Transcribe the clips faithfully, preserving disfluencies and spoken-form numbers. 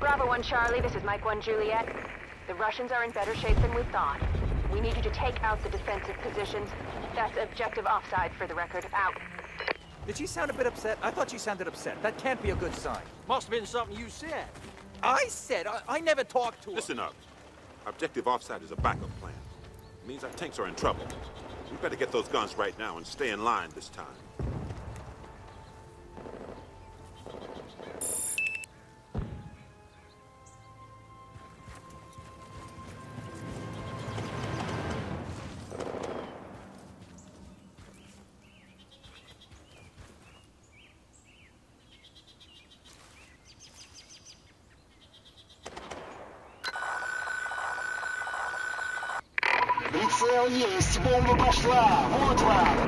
Bravo one Charlie, this is Mike one Juliet. The Russians are in better shape than we thought. We need you to take out the defensive positions. That's objective offside for the record. Out. Did she sound a bit upset? I thought she sounded upset. That can't be a good sign. Must have been something you said. I said, I, I never talked to her. Listen up. Objective offside is a backup plan. It means our tanks are in trouble. We better get those guns right now and stay in line this time. Прицел есть, бомба пошла, вот вам.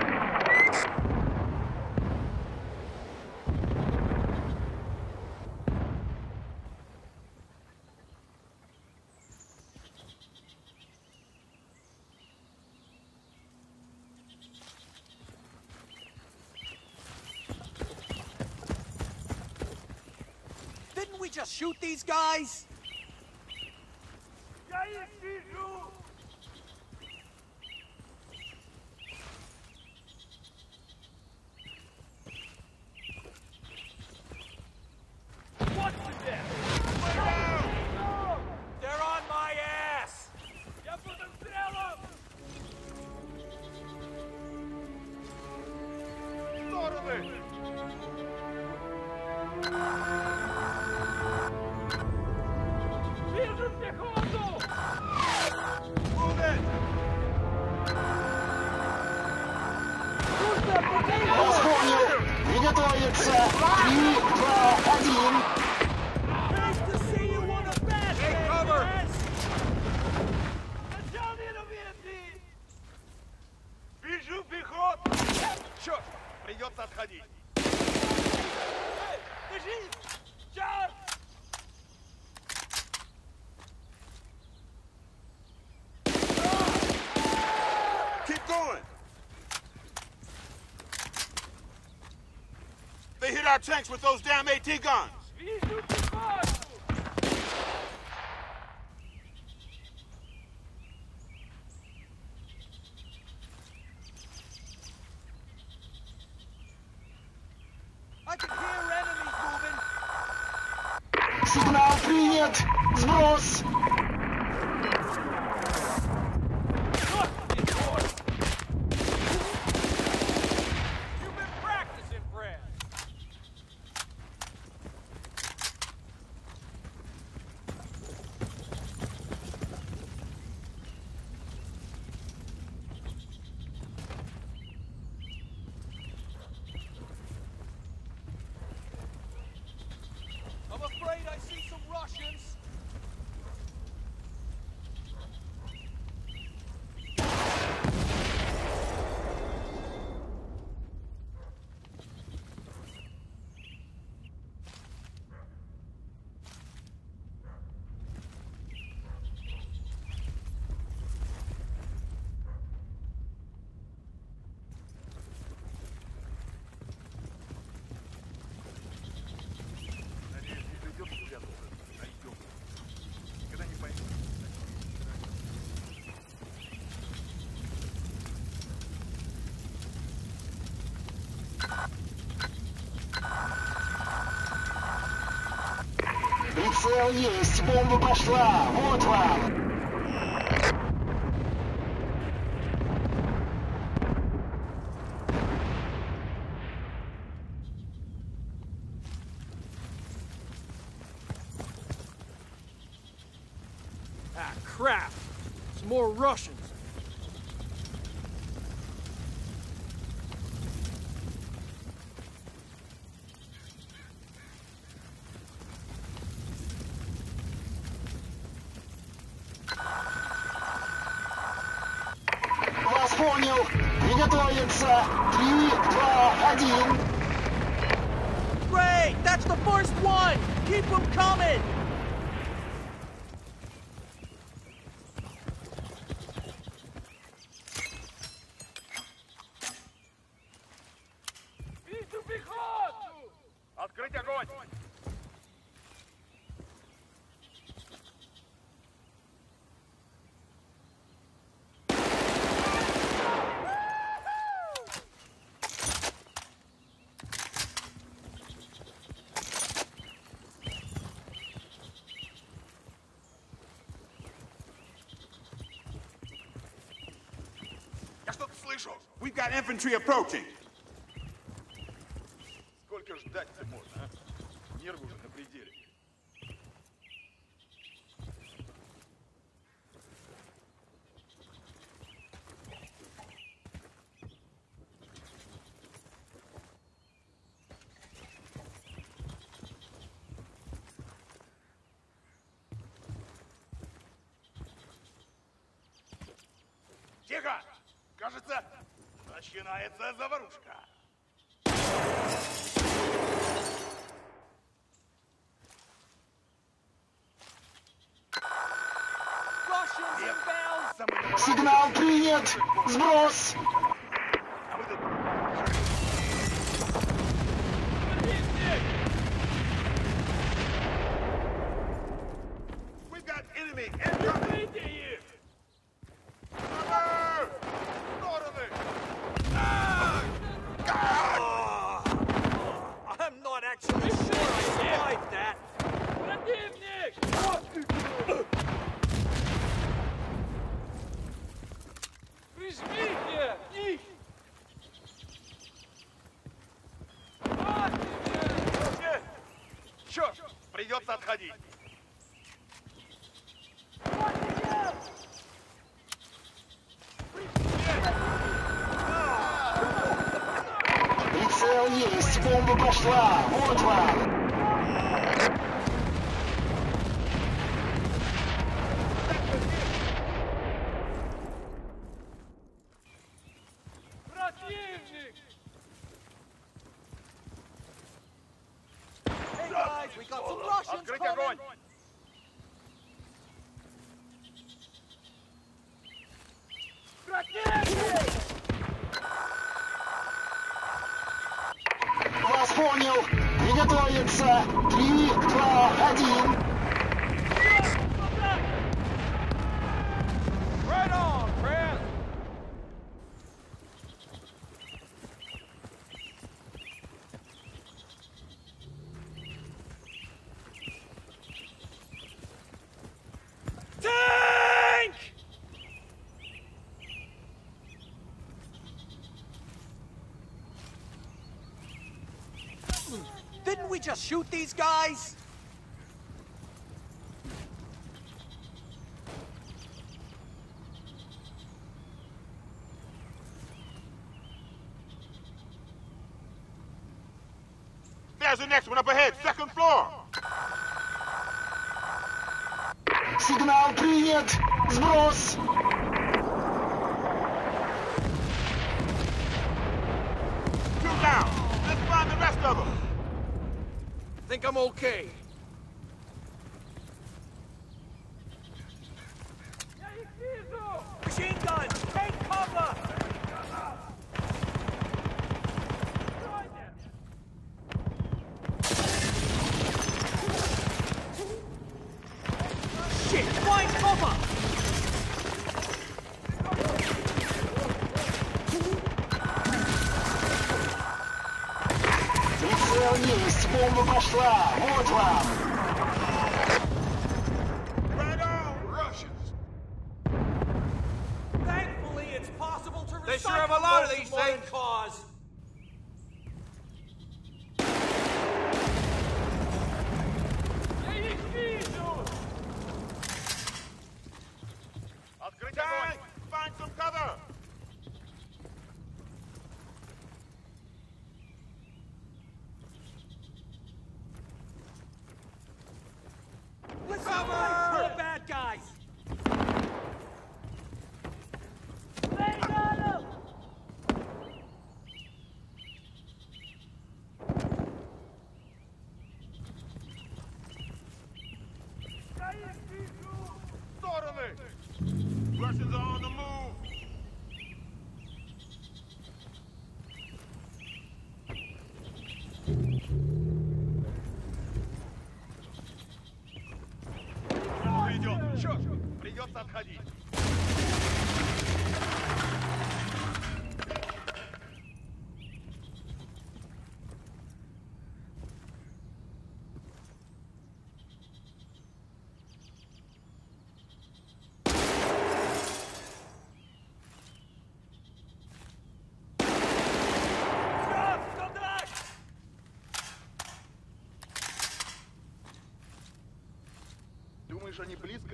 Didn't we just shoot these guys? They're on my ass! Вас понял. Приготовиться. Три, два, один. Вижу пехоту! Черт! Придется отходить! Эй, держись! Черт! Keep going! They hit our tanks with those damn AT guns! Вижу пехоту! I can hear enemies moving! Сигнал принят. Сброс. You've been practicing, Fred! I'm afraid I see some Russians. Надеюсь, не придется куда-то. Найдем. Никогда не пойму. Прицел есть, бомба пошла. Вот вам. Ah, crap! Some more Russians. Вас понял. Приготовиться. Три, два, один. Great! That's the first one! Keep them coming! Вижу пехоту! Открыть огонь! We've got infantry approaching. Сколько ждать-то можно, а? Нервы уже на пределе. Тихо! Кажется, начинается заварушка. Сигнал принят! Сброс! А вы тут... We've got enemy incoming. Cover! Stороны! I'm not actually sure I survived that. Черт! Придется отходить. Прицел есть, бомба пошла! Вот вам! Hey guys, we got some Russians Открыть coming! огонь! Вас понял! Приготовиться! Три, два, один! Right on, Brad. Tank! Didn't we just shoot these guys? There's the next one up ahead, second floor. Сигнал принят! Сброс! Two down. Let's find the rest of them. Think I'm okay. Machine gun! Take cover! Shit! Find cover! Прицел есть, бомба пошла! Вот вам! Right on, Russians. Thankfully, it's possible to recycle They sure have a lot of most these modern things. cars. Открыть огонь! Tank, find some cover. Let's cover the bad guys. Стороны! Russians are on the move. Идем! Черт! Придется отходить. Думаешь, они близко?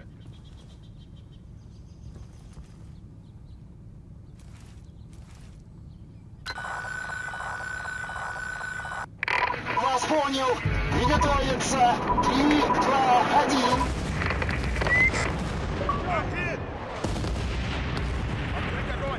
Вас понял. Приготовиться. Три, два, один. Один! Открыть огонь!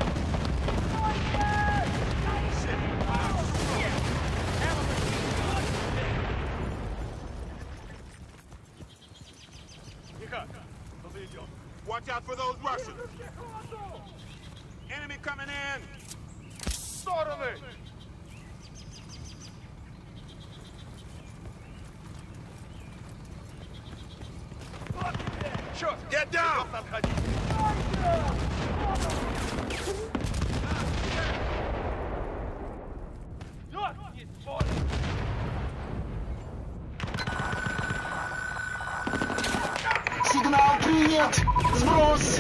Тихо! Кто-то идет. Watch out for those Russians. Enemy coming in. Стороны! Черт! Get down. Отходи! Сигнал принят. Сброс.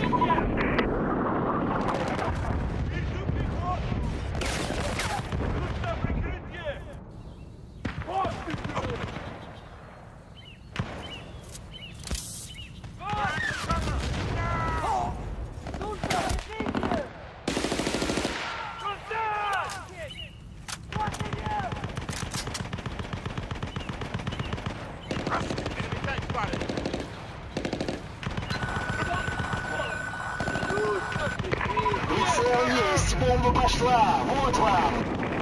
Enemy tank spotted. Прицел есть. Бомба пошла. Вот вам.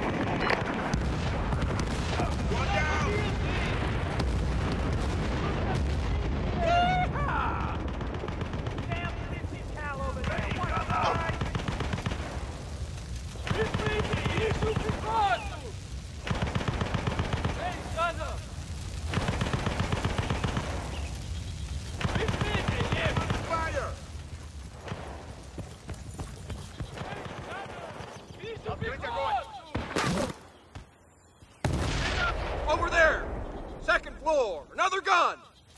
One down. Fire. Открыть огонь! Over there! Second floor! Another gun!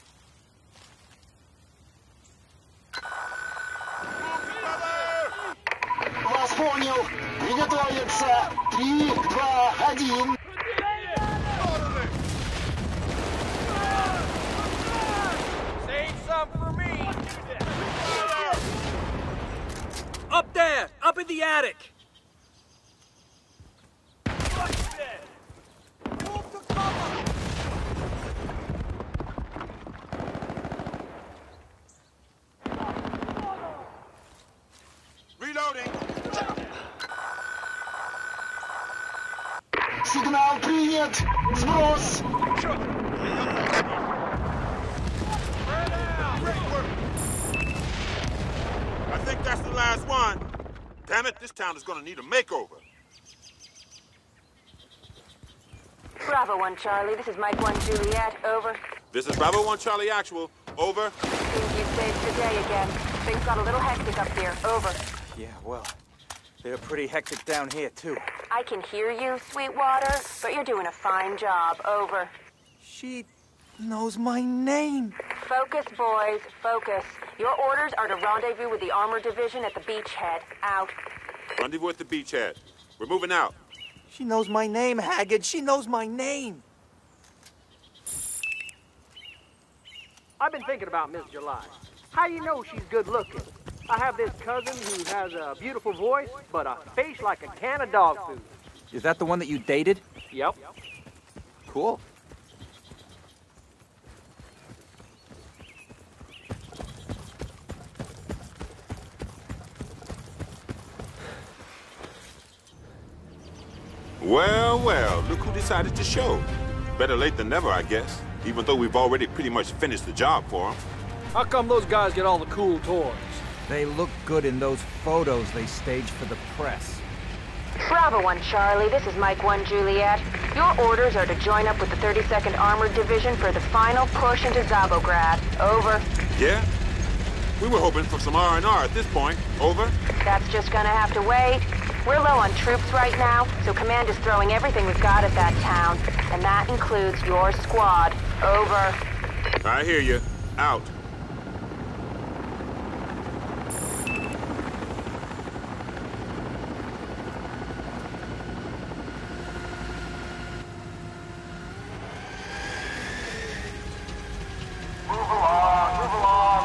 Вас понял. Приготовиться. Три, два, один. Стороны! Save some for me! Up there! Up in the attic! Reloading. Сигнал принят. Сброс. I think that's the last one. Damn it, this town is gonna need a makeover. Bravo one, Charlie. This is Mike one, Juliet. Over. This is Bravo one Charlie Actual. Over. Seems you saved the day again. Things got a little hectic up here. Over. Yeah, well, they're pretty hectic down here, too. I can hear you, Sweetwater, but you're doing a fine job. Over. She knows my name. Focus, boys. Focus. Your orders are to rendezvous with the Armor Division at the beachhead. Out. Rendezvous at the beachhead. We're moving out. She knows my name, Haggard. She knows my name. I've been thinking about Miss July. How you know she's good looking? I have this cousin who has a beautiful voice, but a face like a can of dog food. Is that the one that you dated? Yep. Cool. Well, well, look who decided to show. Better late than never, I guess. Even though we've already pretty much finished the job for them. How come those guys get all the cool toys? They look good in those photos they staged for the press. Bravo one, Charlie. This is Mike one, Juliet. Your orders are to join up with the thirty-second Armored Division for the final push into Zabograd. Over. Yeah? We were hoping for some R and R at this point. Over. That's just gonna have to wait. We're low on troops right now, so Command is throwing everything we've got at that town. And that includes your squad. Over. I hear you. Out. Move along, move along.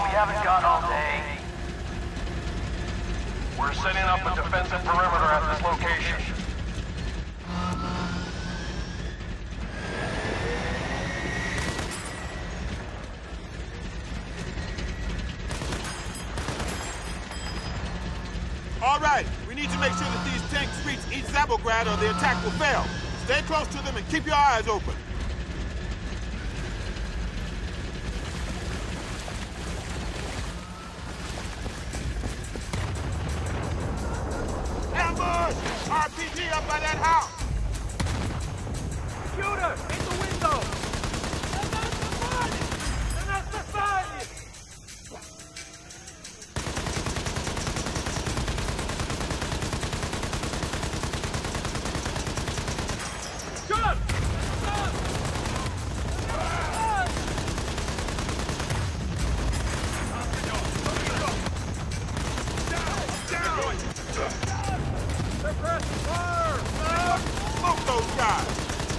to make sure that these tanks reach East Zabelgrad or the attack will fail. Stay close to them and keep your eyes open. Ambush! R P G up by that house! Shooter! In the window! Smoke those guys!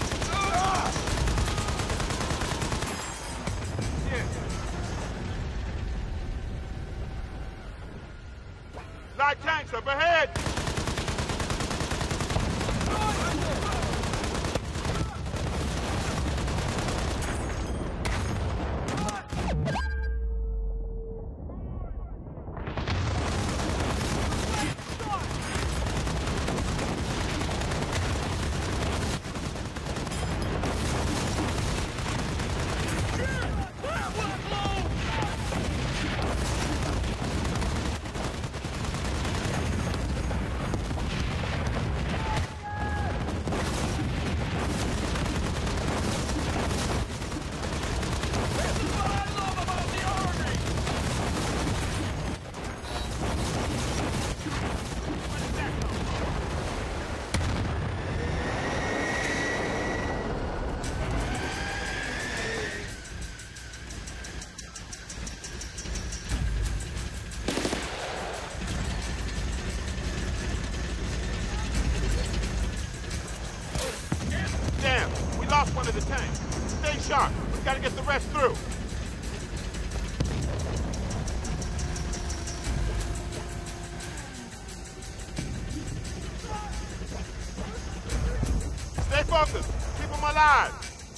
Light tanks up ahead! Lost one of the tanks. Stay sharp. We gotta get the rest through. Stay focused. Keep them alive.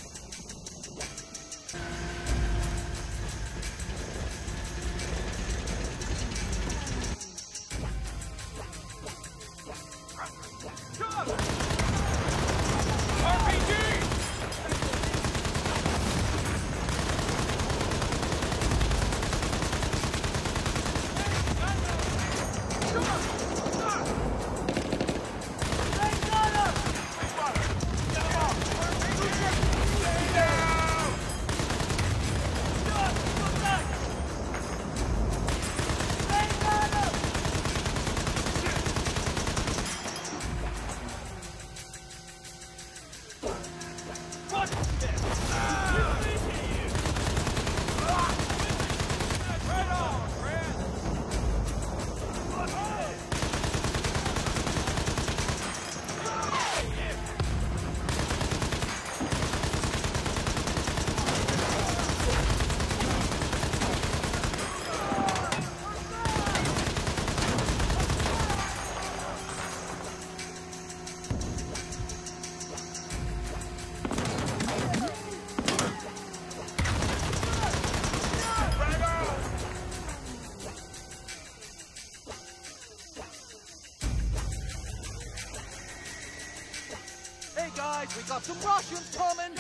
We got some Russians coming!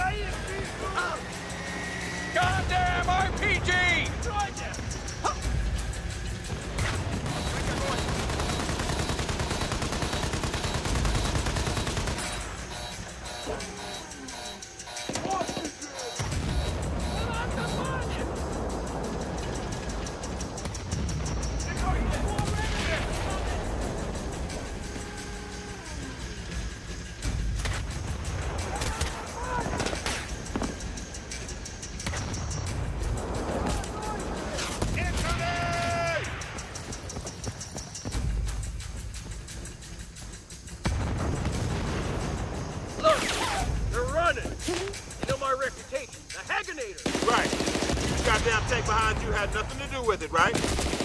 Goddamn R P G! Right. Goddamn tank behind you had nothing to do with it, right?